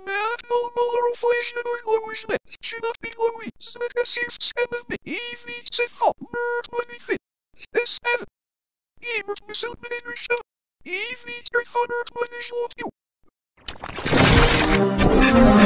Met all inflation or lowers that should not be low so that the shifts and the EV set up nerd money fit. This seven. Even the super in show. EV straight for nerd money short you.